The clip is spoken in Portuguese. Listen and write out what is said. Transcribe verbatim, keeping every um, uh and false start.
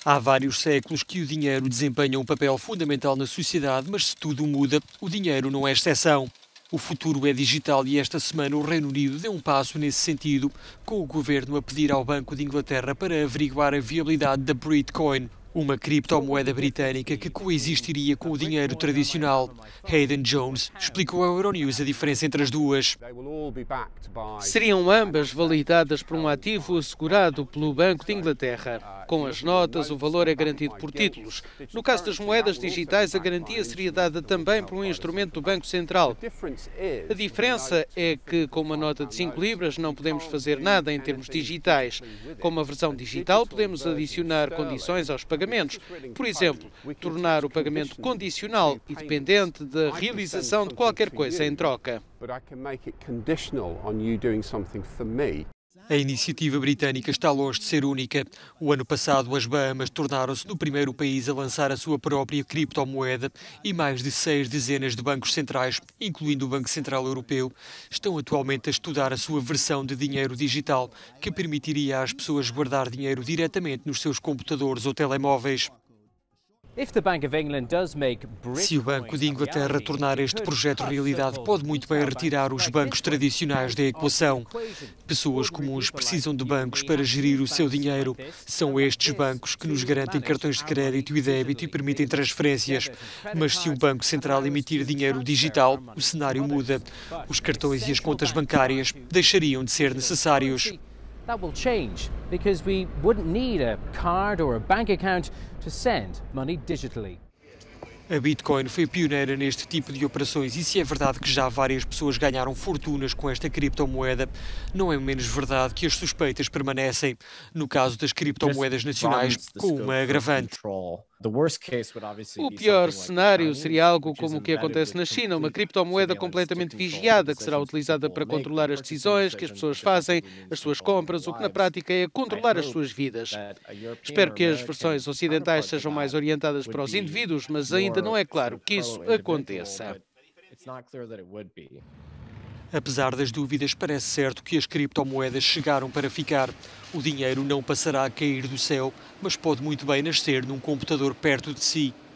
Há vários séculos que o dinheiro desempenha um papel fundamental na sociedade, mas se tudo muda, o dinheiro não é exceção. O futuro é digital e esta semana o Reino Unido deu um passo nesse sentido, com o governo a pedir ao Banco de Inglaterra para averiguar a viabilidade da Bitcoin, uma criptomoeda britânica que coexistiria com o dinheiro tradicional. Hayden Jones explicou à Euronews a diferença entre as duas. Seriam ambas validadas por um ativo assegurado pelo Banco de Inglaterra. Com as notas, o valor é garantido por títulos. No caso das moedas digitais, a garantia seria dada também por um instrumento do Banco Central. A diferença é que, com uma nota de cinco libras, não podemos fazer nada em termos digitais. Com uma versão digital, podemos adicionar condições aos pagamentos. Por exemplo, tornar o pagamento condicional e dependente da realização de qualquer coisa em troca. A iniciativa britânica está longe de ser única. O ano passado, as Bahamas tornaram-se no primeiro país a lançar a sua própria criptomoeda e mais de seis dezenas de bancos centrais, incluindo o Banco Central Europeu, estão atualmente a estudar a sua versão de dinheiro digital, que permitiria às pessoas guardar dinheiro diretamente nos seus computadores ou telemóveis. Se o Banco de Inglaterra tornar este projeto realidade, pode muito bem retirar os bancos tradicionais da equação. Pessoas comuns precisam de bancos para gerir o seu dinheiro. São estes bancos que nos garantem cartões de crédito e débito e permitem transferências. Mas se o Banco Central emitir dinheiro digital, o cenário muda. Os cartões e as contas bancárias deixariam de ser necessários. That will change because we wouldn't need a card or a bank account to send money digitally. A Bitcoin foi pioneira neste tipo de operações e se é verdade que já várias pessoas ganharam fortunas com esta criptomoeda, não é menos verdade que as suspeitas permanecem, no caso das criptomoedas nacionais, com uma agravante. O pior cenário seria algo como o que acontece na China, uma criptomoeda completamente vigiada que será utilizada para controlar as decisões que as pessoas fazem, as suas compras, o que na prática é controlar as suas vidas. Espero que as versões ocidentais sejam mais orientadas para os indivíduos, mas ainda não é claro que isso aconteça. Apesar das dúvidas, parece certo que as criptomoedas chegaram para ficar. O dinheiro não passará a cair do céu, mas pode muito bem nascer num computador perto de si.